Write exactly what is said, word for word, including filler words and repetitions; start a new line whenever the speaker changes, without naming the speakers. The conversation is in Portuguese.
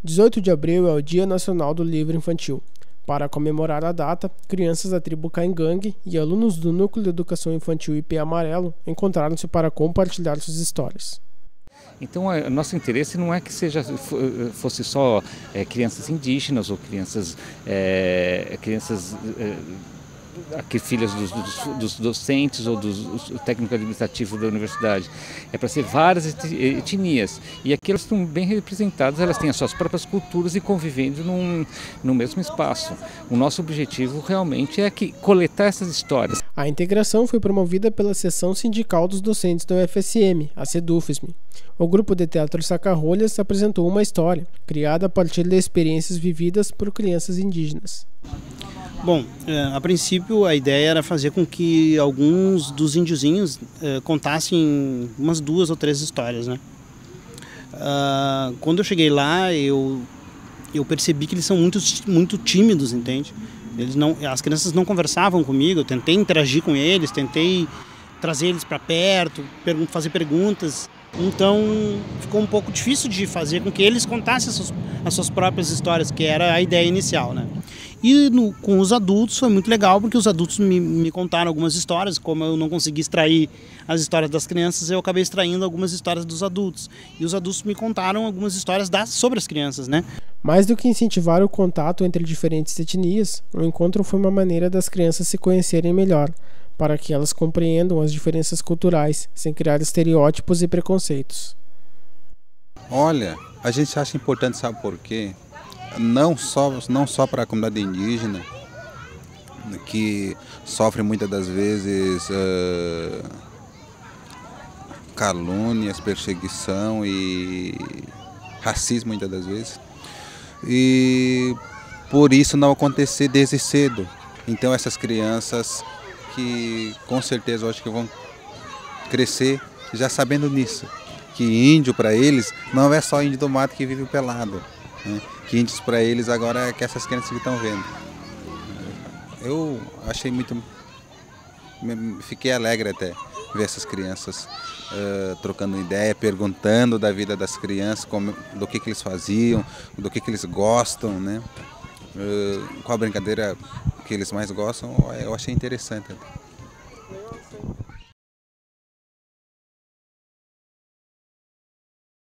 dezoito de abril é o Dia Nacional do Livro Infantil. Para comemorar a data, crianças da tribo Caingangue e alunos do Núcleo de Educação Infantil I P Amarelo encontraram-se para compartilhar suas histórias.
Então, o nosso interesse não é que seja, fosse só é, crianças indígenas ou crianças, é, crianças é, aqui, filhas dos, dos, dos docentes ou dos, dos técnicos administrativos da universidade. É para ser várias etnias. E aqui elas estão bem representadas, elas têm as suas próprias culturas e convivendo num, no mesmo espaço. O nosso objetivo realmente é que, coletar essas histórias.
A integração foi promovida pela Seção Sindical dos Docentes da U F S M, a SEDUFESM. O grupo de teatro Saca-Rolhas apresentou uma história, criada a partir de experiências vividas por crianças indígenas.
Bom, a princípio a ideia era fazer com que alguns dos índiozinhos contassem umas duas ou três histórias, né? Quando eu cheguei lá, eu, eu percebi que eles são muito, muito tímidos, entende? Eles não, as crianças não conversavam comigo, eu tentei interagir com eles, tentei trazer eles para perto, fazer perguntas. Então ficou um pouco difícil de fazer com que eles contassem as suas, as suas próprias histórias, que era a ideia inicial, né? E no, com os adultos foi muito legal, porque os adultos me, me contaram algumas histórias. Como eu não consegui extrair as histórias das crianças, eu acabei extraindo algumas histórias dos adultos. E os adultos me contaram algumas histórias das, sobre as crianças, né?
Mais do que incentivar o contato entre diferentes etnias, o encontro foi uma maneira das crianças se conhecerem melhor, para que elas compreendam as diferenças culturais, sem criar estereótipos e preconceitos.
Olha, a gente acha importante, sabe por quê? Não só, não só para a comunidade indígena, que sofre muitas das vezes uh, calúnias, perseguição e racismo muitas das vezes, e por isso não acontecer desde cedo. Então essas crianças que com certeza eu acho que vão crescer já sabendo nisso, que índio para eles não é só índio do mato que vive pelado, né? Que índios para eles agora é que essas crianças que estão vendo. Eu achei muito, fiquei alegre até ver essas crianças uh, trocando ideia, perguntando da vida das crianças, como, do que, que eles faziam, do que, que eles gostam, né? Uh, qual a brincadeira que eles mais gostam, eu achei interessante.